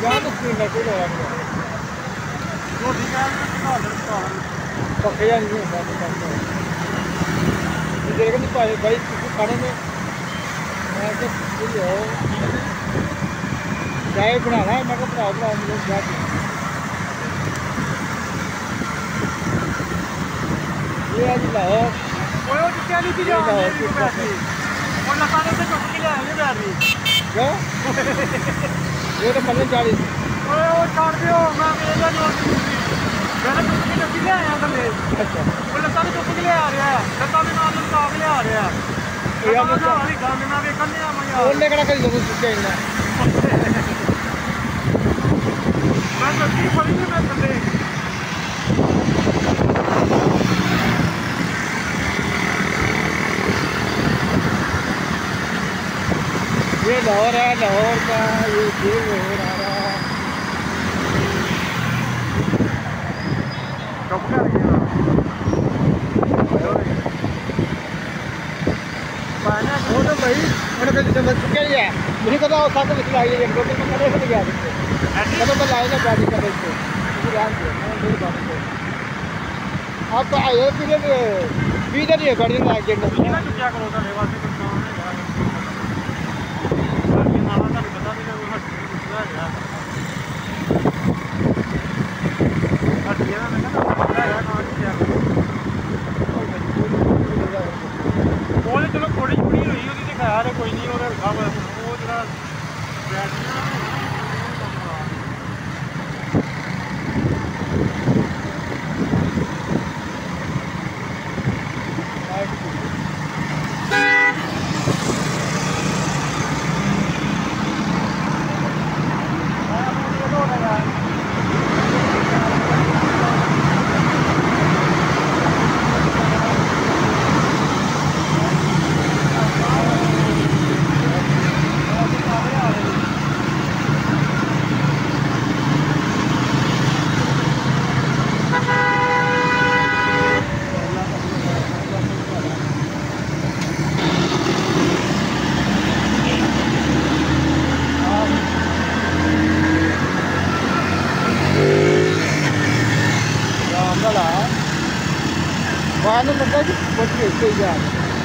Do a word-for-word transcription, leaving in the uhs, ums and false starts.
ਜਾਂ ਤਾਂ ਸਕਰੀਨ ਦਾ ਕੋਈ ਰੌਲਾ ਨਹੀਂ ਰੋਟੀ ਕਹਿ ਦੇ ਪੱਕੇ ਜਾਂ ਨਹੀਂ ਹੁੰਦਾ ਇਹ ਦੇਖ ਨਹੀਂ ਪਾਏ ਭਾਈ ਤੁਸੀਂ ਖਾਣੇ में मैं तो हो चाय बनाना है मैं को बनाओ बनाओ मुझे चाय ये आज लाहौर ओए वो क्या नहीं थी जाओ और लखाने से चुप के ले आए बैटरी क्या ये तो पल्ले चालीस ओए वो छोड़ दियो मैं मेरे लिए मैंने चुप के नदी ले आया थले अच्छा वो लखाने चुप के ले आ रहा है लखाने में नाल लगा के ले आ रहा है ये हम वाली गंद ना वे करने आ मैं यार ਉਹਨੇ ਕਿਹੜਾ ਕਰੀ ਜਦੋਂ ਸੁੱਕਿਆ ਇੰਨਾ मैं नदी फड़ी नहीं मैं थले ये लाहौर है लाहौर का ये जेल लाहौर आ रहा चुप कर गया वो तो भाई मैंने कहा जब चुके ही है मुझे कहा वो साथ में खिलाई है एक दो दिन में करे गया कदम में लाएगा गाड़ी कर रही थी ध्यान से मेरी बात को आप तो आए फिर बीदर ही है गाड़ी में आके ना क्या करो तो लेवा से कुछ काम नहीं यार ये नाला का पता नहीं वो हट कुछ है हट गया मैं कहता पता है कहां से क्या बोले चलो थोड़ी थोड़ी हुई ਉਹਦੀ ਤੇ ਖਿਆਲ ਹੈ ਕੋਈ ਨਹੀਂ ਉਹਦਾ ਹਲਕਾ ਉਹ ਜਿਹੜਾ battery Wah, ini mereka sih buat gitu ya.